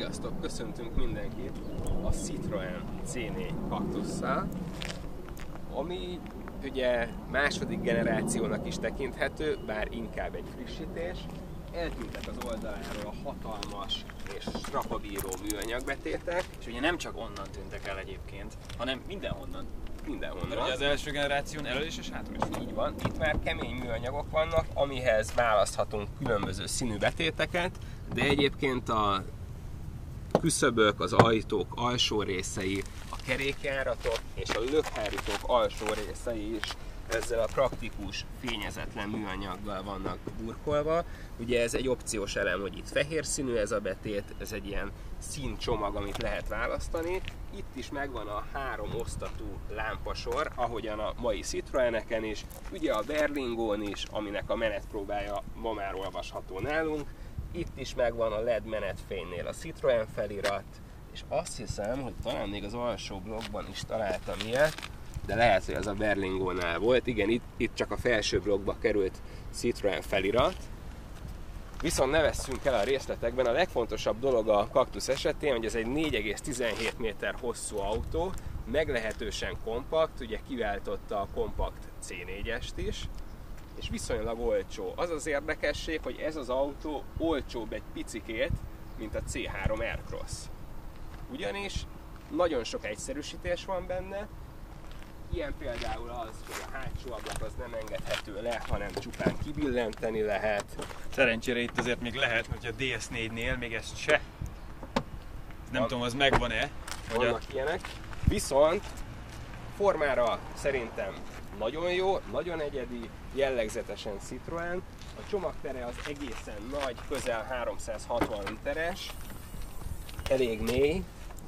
Sziasztok! Köszöntünk mindenkit a Citroen C4 kaktusszal, ami ugye második generációnak is tekinthető, bár inkább egy frissítés. Eltűntek az oldaláról a hatalmas és strapabíró műanyagbetétek. És ugye nem csak onnan tűntek el egyébként, hanem mindenhonnan. Mindenhonnan. Mert ugye az első generáción elől is és hátul is. Így van, itt már kemény műanyagok vannak, amihez választhatunk különböző színű betéteket, de egyébként a küszöbök, az ajtók alsó részei, a kerékjáratok és a lökhárítók alsó részei is ezzel a praktikus, fényezetlen műanyaggal vannak burkolva. Ugye ez egy opciós elem, hogy itt fehér színű ez a betét, ez egy ilyen színcsomag, amit lehet választani. Itt is megvan a 3 osztatú lámpasor, ahogyan a mai Citroeneken is, ugye a Berlingón is, aminek a menetpróbája ma már olvasható nálunk. Itt is megvan a LED menetfénynél a Citroen felirat, és azt hiszem, hogy talán még az alsó blokkban is találtam ilyet, de lehet, hogy az a Berlingónál volt. Igen, itt csak a felső blokkba került Citroen felirat. Viszont ne vesszünk el a részletekben. A legfontosabb dolog a kaktusz esetén, hogy ez egy 4,17 méter hosszú autó, meglehetősen kompakt, ugye kiváltotta a kompakt C4-est is, és viszonylag olcsó. Az az érdekesség, hogy ez az autó olcsóbb egy picikét, mint a C3 Aircross. Ugyanis nagyon sok egyszerűsítés van benne, ilyen például az, hogy a hátsó ablak az nem engedhető le, hanem csupán kibillenteni lehet. Szerencsére itt azért még lehet, hogy a DS4-nél még ezt se. Nem tudom, az megvan-e? Vannak ilyenek. Viszont formára szerintem nagyon jó, nagyon egyedi, jellegzetesen Citroen. A csomagtere az egészen nagy, közel 360 literes, elég mély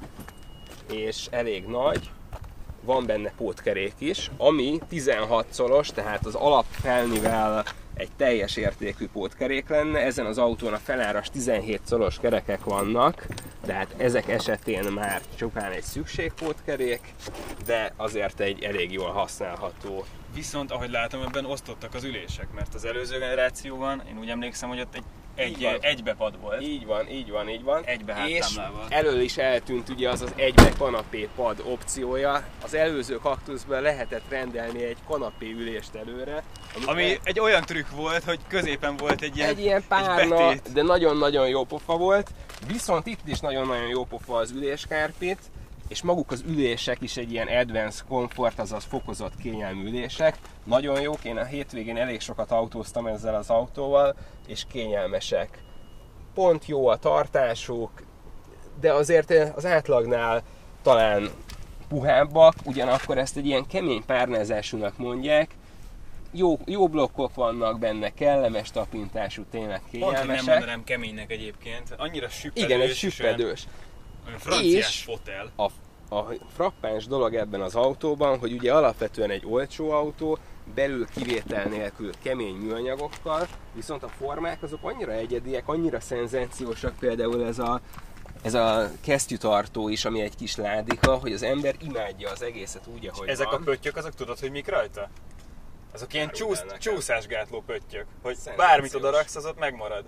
és elég nagy. Van benne pótkerék is, ami 16 colos, tehát az alapfelnivel egy teljes értékű pótkerék lenne. Ezen az autón a feláras 17 colos kerekek vannak, tehát ezek esetén már csupán egy szükségpótkerék, de azért egy elég jól használható. Viszont ahogy látom, ebben osztottak az ülések, mert az előző generációban én úgy emlékszem, hogy ott egybepad volt. Így van. Egybe És háttámlával. elől is eltűnt ugye az egybe kanapé pad opciója. Az előző kaktuszban lehetett rendelni egy kanapé ülést előre. Ami egy olyan trükk volt, hogy középen volt egy ilyen párna, de nagyon-nagyon jó pofa volt. Viszont itt is nagyon-nagyon jó pofa az üléskárpit, és maguk az ülések is egy ilyen advanced comfort, azaz fokozott kényelmű ülések. Nagyon jók, én a hétvégén elég sokat autóztam ezzel az autóval, és kényelmesek. Pont jó a tartásuk, de azért az átlagnál talán puhábbak, ugyanakkor ezt egy ilyen kemény párnázásúnak mondják. Jó blokkok vannak benne, kellemes tapintású, tényleg kényelmesek. Pont, hogy nem mondanám keménynek egyébként, annyira süppedős. Igen, egy süppedős. Franciás fotel. A frappáns dolog ebben az autóban, hogy ugye alapvetően egy olcsó autó, belül kivétel nélkül kemény műanyagokkal, viszont a formák azok annyira egyediek, annyira szenzációsak, például ez a kesztyűtartó is, ami egy kis ládika, hogy az ember imádja az egészet úgy, ahogy ezek van. a pöttyök, azok tudod, hogy mik rajta? Azok ilyen csúszásgátló pöttyök, hogy Szenzációs. bármit odaraksz, az ott megmarad.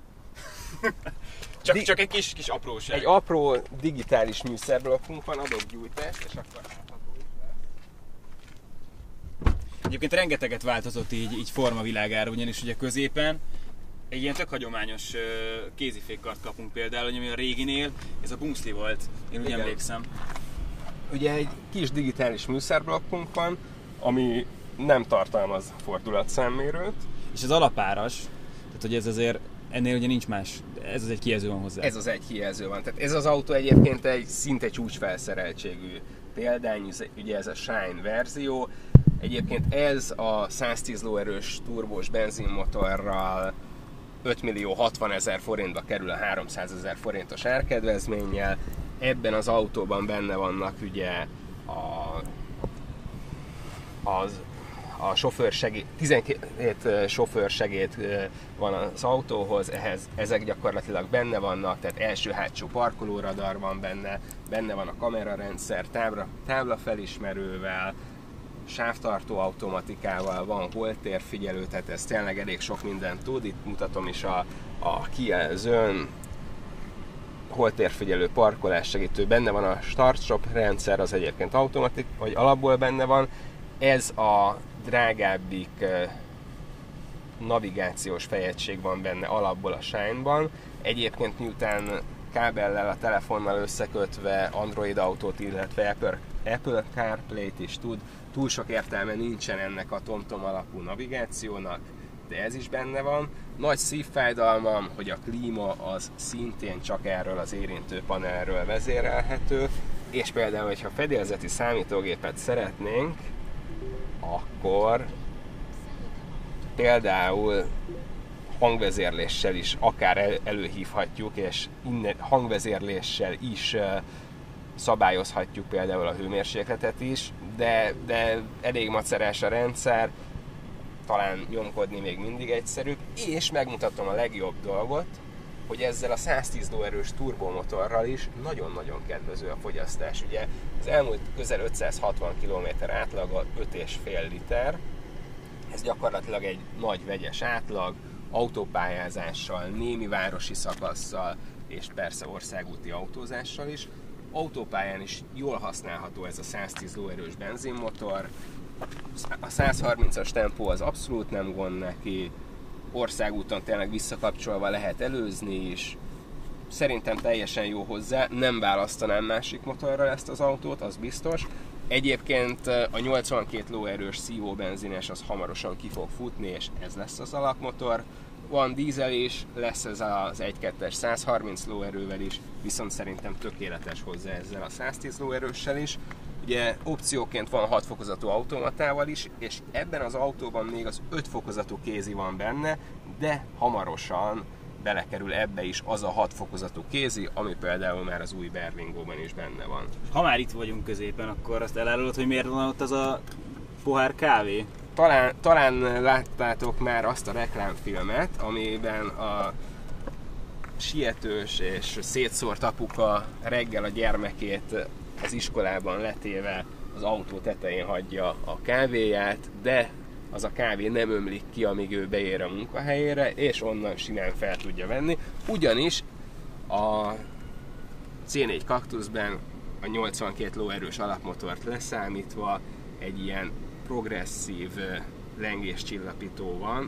Csak egy kis apróság. Egy apró digitális műszerblokkunk van, adok gyújtást, és akkor látható is lesz. Egyébként rengeteget változott így formavilágára, ugyanis ugye középen egy ilyen tök hagyományos kézifékkart kapunk például, ami a réginél, ez a bumszli volt, én úgy Igen. emlékszem. Ugye egy kis digitális műszerblokkunk van, ami nem tartalmaz fordulatszámmérőt. És az alapáras, tehát hogy ez azért ennél ugye nincs más, ez az egy kijelző van hozzá. Ez az egy kijelző van. Tehát ez az autó egyébként egy szinte csúcsfelszereltségű példány, ugye ez a Shine verzió. Egyébként ez a 110 lóerős turbós benzinmotorral 5.060.000 forintba kerül a 300.000 forintos árkedvezménnyel. Ebben az autóban benne vannak ugye a sofőrsegéd, 12 sofőrsegéd van az autóhoz, ezek gyakorlatilag benne vannak, tehát első-hátsó parkolóradar van benne van a kamerarendszer, táblafelismerővel, sávtartó automatikával, van holtérfigyelő, tehát ez tényleg elég sok mindent tud. Itt mutatom is a kijelzőn, holtérfigyelő, parkolás segítő, benne van a start-stop rendszer, az egyébként automatik, vagy alapból benne van. Ez a drágábbik navigációs fejegység van benne alapból a Shine-ban. Egyébként miután kábellel, a telefonnal összekötve Android Autót, illetve Apple CarPlay-t is tud, túl sok értelme nincsen ennek a TomTom alapú navigációnak, de ez is benne van. Nagy szívfájdalmam, hogy a klíma az szintén csak erről az érintő panelről vezérelhető, és például, hogyha fedélzeti számítógépet szeretnénk, akkor például hangvezérléssel is akár előhívhatjuk, és innen hangvezérléssel is szabályozhatjuk például a hőmérsékletet is, de elég macerás a rendszer, talán nyomkodni még mindig egyszerűbb, és megmutatom a legjobb dolgot, hogy ezzel a 110 lóerős turbomotorral is nagyon-nagyon kedvező a fogyasztás. Ugye az elmúlt közel 560 km átlaga 5,5 liter, ez gyakorlatilag egy nagy vegyes átlag, autópályázással, némi városi szakasszal, és persze országúti autózással is. Autópályán is jól használható ez a 110 lóerős benzinmotor, a 130-as tempó az abszolút nem gond neki, országúton tényleg visszakapcsolva lehet előzni is, szerintem teljesen jó hozzá, nem választanám másik motorral ezt az autót, az biztos. Egyébként a 82 lóerős szívóbenzines az hamarosan ki fog futni, és ez lesz az alapmotor. Van dízel is, lesz ez az 1.2-es 130 lóerővel is, viszont szerintem tökéletes hozzá ezzel a 110 lóerőssel is. Ugye opcióként van 6 fokozatú automatával is, és ebben az autóban még az 5 fokozatú kézi van benne, de hamarosan belekerül ebbe is az a 6 fokozatú kézi, ami például már az új Berlingóban is benne van. Ha már itt vagyunk középen, akkor azt elárulod, hogy miért van ott az a pohár kávé? Talán láttátok már azt a reklámfilmet, amiben a sietős és szétszórt apuka reggel a gyermekét az iskolában letéve az autó tetején hagyja a kávéját, de az a kávé nem ömlik ki, amíg ő beér a munkahelyére, és onnan simán fel tudja venni. Ugyanis a C4 Cactusban a 82 lóerős alapmotort leszámítva egy ilyen progresszív lengéscsillapító van.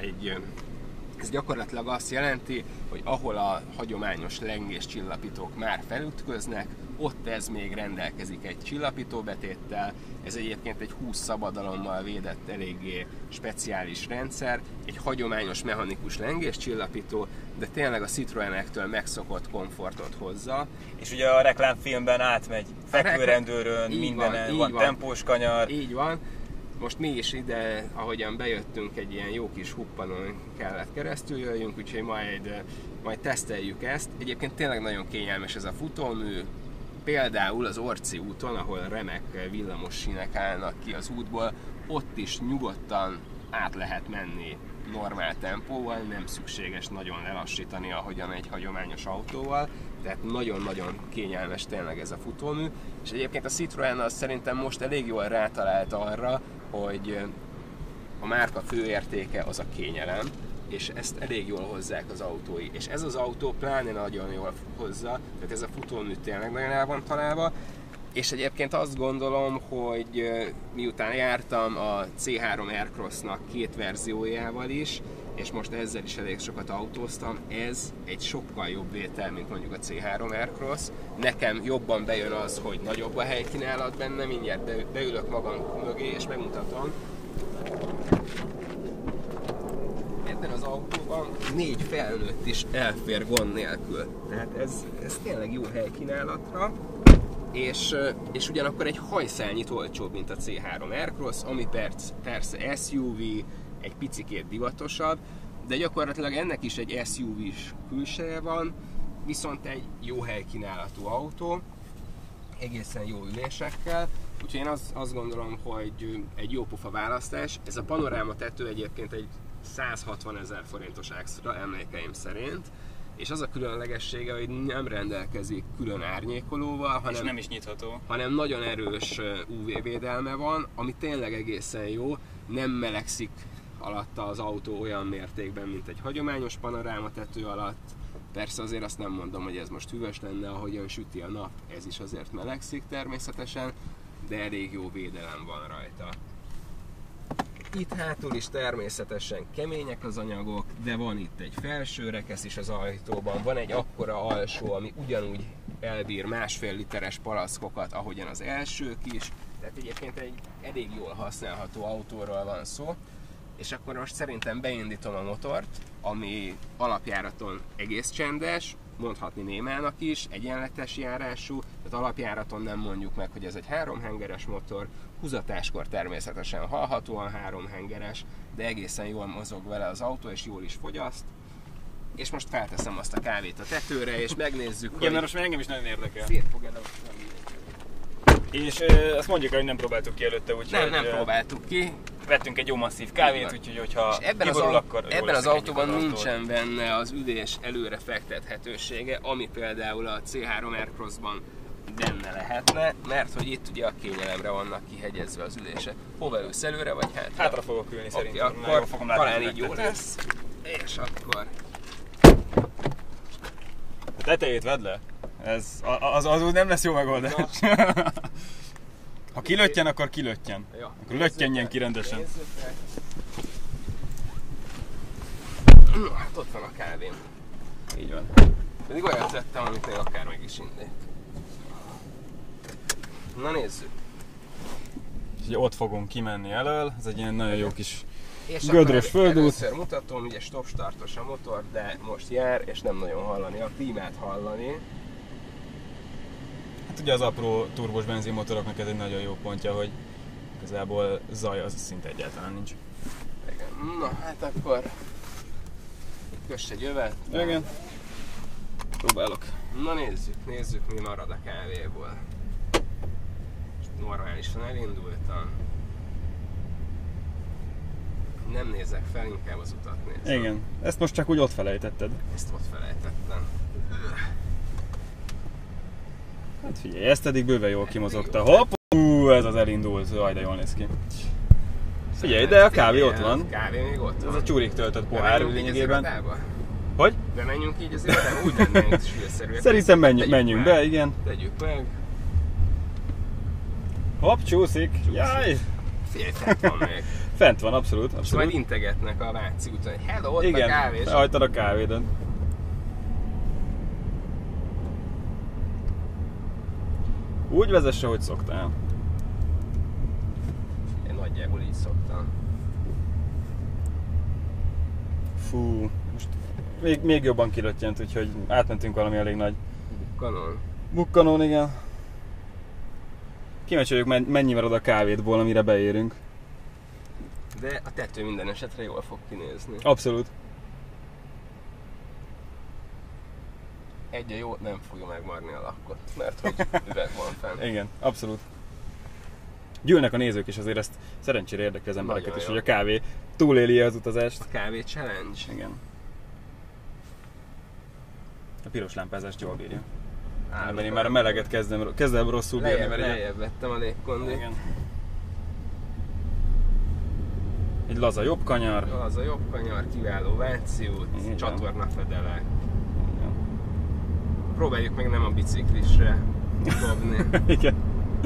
Ez gyakorlatilag azt jelenti, hogy ahol a hagyományos lengéscsillapítók már felütköznek, ott ez még rendelkezik egy csillapítóbetéttel. Ez egyébként egy 20 szabadalommal védett eléggé speciális rendszer, egy hagyományos mechanikus lengéscsillapító, de tényleg a Citroenektől megszokott komfortot hozza. És ugye a reklámfilmben átmegy fekvőrendőrön, mindenen, van tempós kanyar. Így van. Most mi is ide, ahogyan bejöttünk, egy ilyen jó kis huppanon kellett keresztül jöjjünk, úgyhogy majd teszteljük ezt. Egyébként tényleg nagyon kényelmes ez a futómű, például az Orci úton, ahol remek villamos sínek állnak ki az útból, ott is nyugodtan át lehet menni normál tempóval, nem szükséges nagyon lelassítani, ahogyan egy hagyományos autóval, tehát nagyon-nagyon kényelmes tényleg ez a futómű, és egyébként a Citroen az szerintem most elég jól rátalált arra, hogy a márka főértéke az a kényelem, és ezt elég jól hozzák az autói. És ez az autó pláne nagyon jól hozza, tehát ez a futómű tényleg nagyon el van találva, és egyébként azt gondolom, hogy miután jártam a C3 Aircross-nak 2 verziójával is, és most ezzel is elég sokat autóztam, ez egy sokkal jobb vétel, mint mondjuk a C3 Aircross. Nekem jobban bejön az, hogy nagyobb a helykínálat benne, mindjárt beülök magam mögé és megmutatom. Ebben az autóban 4 felnőtt is elfér gond nélkül. Tehát ez tényleg jó helykínálatra. És ugyanakkor egy hajszálnyit olcsóbb, mint a C3 Aircross, ami persze SUV, egy picikét divatosabb, de gyakorlatilag ennek is egy SUV-s külseje van, viszont egy jó helykínálatú autó, egészen jó ülésekkel, úgyhogy én azt gondolom, hogy egy jó pofa választás. Ez a panoráma tető egyébként egy 160 000 forintos extra emlékeim szerint, és az a különlegessége, hogy nem rendelkezik külön árnyékolóval, és nem is nyitható, hanem nagyon erős UV védelme van, ami tényleg egészen jó, nem melegszik alatta az autó olyan mértékben, mint egy hagyományos panorámatető alatt, Persze azért azt nem mondom, hogy ez most hűvös lenne, ahogyan süti a nap, ez is azért melegszik természetesen, de elég jó védelem van rajta. Itt hátul is természetesen kemények az anyagok, de van itt egy felső rekesz is az ajtóban, van egy akkora alsó, ami ugyanúgy elbír 1,5 literes palackokat, ahogyan az elsők is, tehát egyébként egy elég jól használható autóról van szó. És akkor most szerintem beindítom a motort, ami alapjáraton egész csendes, mondhatni némának is, egyenletes járású, tehát alapjáraton nem mondjuk meg, hogy ez egy 3 hengeres motor, húzatáskor természetesen hallhatóan 3 hengeres, de egészen jól mozog vele az autó, és jól is fogyaszt. És most felteszem azt a kávét a tetőre, és megnézzük, igen, mert most már engem is nagyon érdekel. Szét fog el és azt mondjuk, hogy nem próbáltuk ki előtte, úgyhogy... Nem próbáltuk ki. Vettünk egy jó masszív kávét, úgyhogy hogyha kiborul, akkor ebben az autóban nincsen benne az ülés előre fektethetősége, ami például a C3 Aircrossban benne lehetne, mert hogy itt ugye a kényelemre vannak kihegyezve az ülése. Hova ülsz, előre vagy hátra? Hátra fogok ülni szerintem. Okay, akkor fogom látni, talán így jó lesz. És akkor... A tetejét vedd le. Az úgy nem lesz jó megoldás. Ha kilöttyen, akkor kilöttyen. Ja, akkor löttyenjen ki rendesen. Hát ott van a kávém. Így van. Pedig olyat tettem, amit még akár meg is innék. Na nézzük. És ott fogunk kimenni elől, ez egy ilyen nagyon jó kis és gödrös földút. Először mutatom, ugye stop-startos a motor, de most jár, és nem nagyon hallani, a klímát hallani. Hát ugye az apró turbos benzinmotoroknak ez egy nagyon jó pontja, hogy igazából zaj az szinte egyáltalán nincs. Igen. Na hát akkor köss egy övet. Igen. Próbálok. Na nézzük mi marad a kávéból. Normálisan elindultam. Nem nézek fel, inkább az utat nézem. Igen. Ezt most csak úgy ott felejtetted. Ezt ott felejtettem. Hát figyelj, ezt eddig bőven jól kimozogta. Hopp! Ez az elindult. Jaj, de jól néz ki. Figyelj, de a kávé ott van. A kávé még ott van. Ez a csúrig töltött pohár lényegében. Hogy? Bemenjünk így az irodába? Úgy lennénk sűrűszerűek. Szerintem menjünk be, igen. Tegyük meg. Hopp, csúszik. Jaj! Figyelj, fent van még. Fent van, abszolút. És majd integetnek a Váci úton, hogy hello, ott igen, a kávé. Igen, hagytad a kávédat. Úgy vezesse, hogy szoktál. Én nagyjából így szoktam. Fú, most még jobban kilöttyent, úgyhogy átmentünk valami elég nagy Bukkanon. Bukkanon, igen. Kíváncsi vagyok, mennyi marad a kávétból, amire beérünk. De a tető minden esetre jól fog kinézni. Abszolút. Egy a jó, nem fogja megmarni a lakkot, mert hogy üveg van fenn. Igen, abszolút. Gyűlnek a nézők is, azért ezt szerencsére érdekli az embereket nagyon is, jó. hogy a kávé túléli az utazást. A kávé challenge. Igen. A piros lámpázást jól bírja. Én már a meleget kezdem rosszul bírni, mert lejjebb vettem a légkondit. Igen. Egy laza jobb kanyar. Az a jobb kanyar, kiváló Váci út, Igen. csatornafedele. Próbáljuk meg nem a biciklisre dobni. Igen.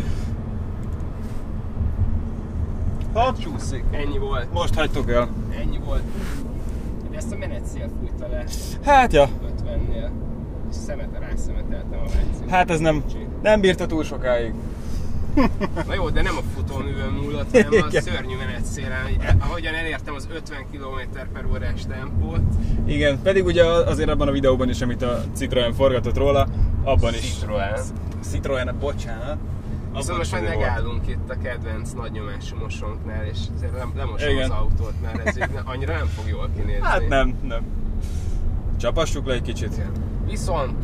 Hát csúszik, ennyi volt. Most hagytok el. Ennyi volt. Ezt a menetszél fújta le Hát ja. 50-nél. És rászemeteltem a Váci. Hát ez nem bírta túl sokáig. Na jó, de nem a futóművön múlott, hanem a szörnyű menetszélen. Ahogyan elértem az 50 km/h-s tempót. Igen, pedig ugye azért abban a videóban is, amit a Citroen forgatott róla, abban is. Citroen, bocsánat. Viszont most majd megállunk itt a kedvenc nagynyomású mosónknál, és lemosom igen. az autót, mert ez így annyira nem fog jól kinézni. Hát nem. Csapassuk le egy kicsit. Igen. Viszont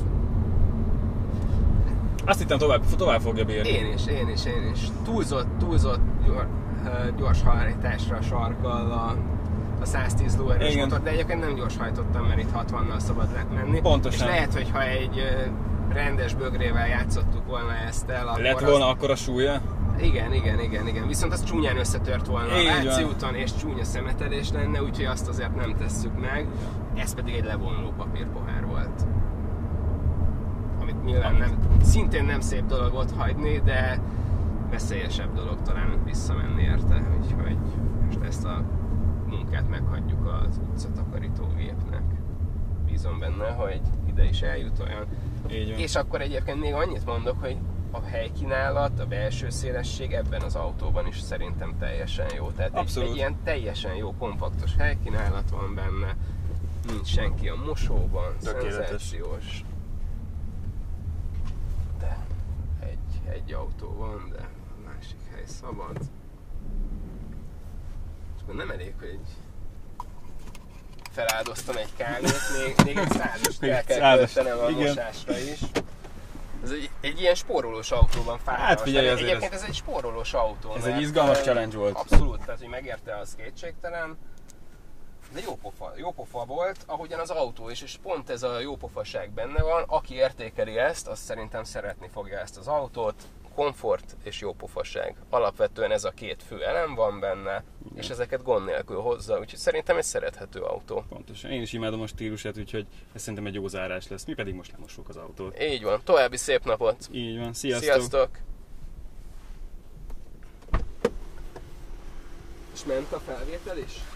azt hittem tovább fogja bírni. Én is. Túlzott gyors hajtásra sarkal a 110 lóerős motor, de egyébként nem gyors hajtottam, mert itt 60-nal szabad menni. Pontosan. És lehet, hogy ha egy rendes bögrével játszottuk volna ezt el, akkor lett volna akkor a súlya? Igen. Viszont az csúnyán összetört volna a Így Váci van. úton, és csúnya szemetelés lenne, úgyhogy azt azért nem tesszük meg. Ez pedig egy levonuló papírpohár volt. Amit nyilván szintén nem szép dolog ott hagyni, de veszélyesebb dolog talán visszamenni érte. Úgyhogy most ezt a munkát meghagyjuk az utcatakarítógépnek. Bízom benne, hogy ide is eljut olyan. Így van. És akkor egyébként még annyit mondok, hogy a helykínálat, a belső szélesség ebben az autóban is szerintem teljesen jó. Tehát egy ilyen teljesen jó, kompaktos helykínálat van benne, nincs senki a mosóban, szenzációs. De egy autó van, de a másik hely szabad. És akkor nem elég, hogy feláldoztam egy kávét, még egy százast el kell költenem a mosásra is. Ez egy ilyen spórolós autóban fáradás. Hát figyelj, azért egyébként ez egy spórolós autó. Ez egy izgalmas challenge volt. Abszolút, tehát hogy megérte, az kétségtelen. De jó pofa volt, ahogyan az autó is, és pont ez a jó pofaság benne van. Aki értékeli ezt, az szerintem szeretni fogja ezt az autót. Komfort és jó pofaság. Alapvetően ez a két fő elem van benne, és ezeket gond nélkül hozza, úgyhogy szerintem egy szerethető autó. Pontosan. Én is imádom a stílusát, úgyhogy ez szerintem egy jó zárás lesz. Mi pedig most lemossuk az autót. Így van. További szép napot! Így van. Sziasztok! Sziasztok! És ment a felvétel is?